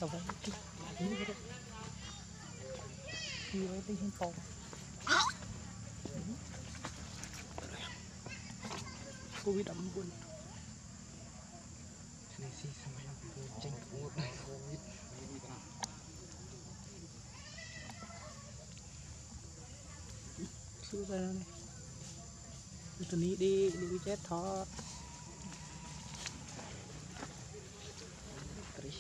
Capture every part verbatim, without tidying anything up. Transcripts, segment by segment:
tao vậy chứ ini vậy ini vậy đi himpau covid đậm buồn này sih sama yang kucing kuat covid sudah nih itu nih di di WeChat thot terus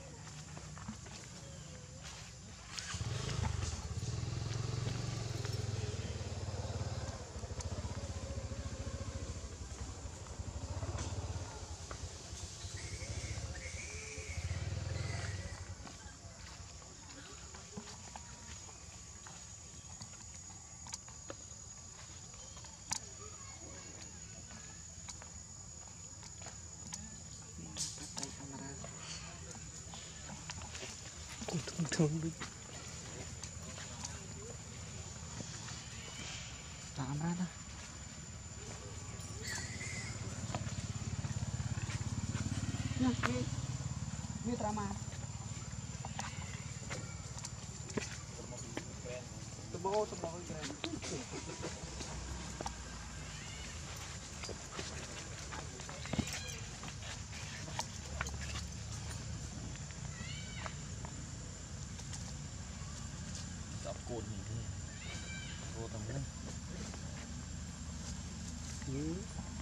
thường đi làm ra nè nè đi đi drama tebo tebo cồn gì thế cồn tầm đấy ừ.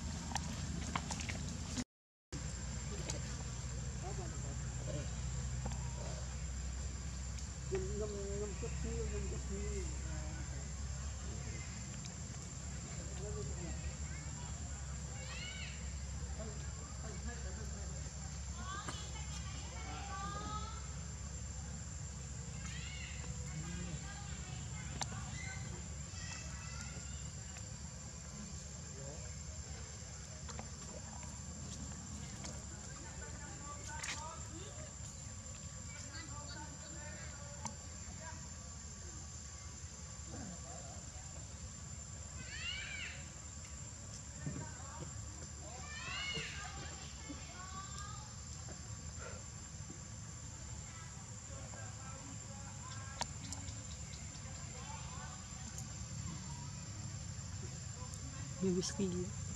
ngâm ngâm ngâm chút xíu ngâm chút xíu như whisky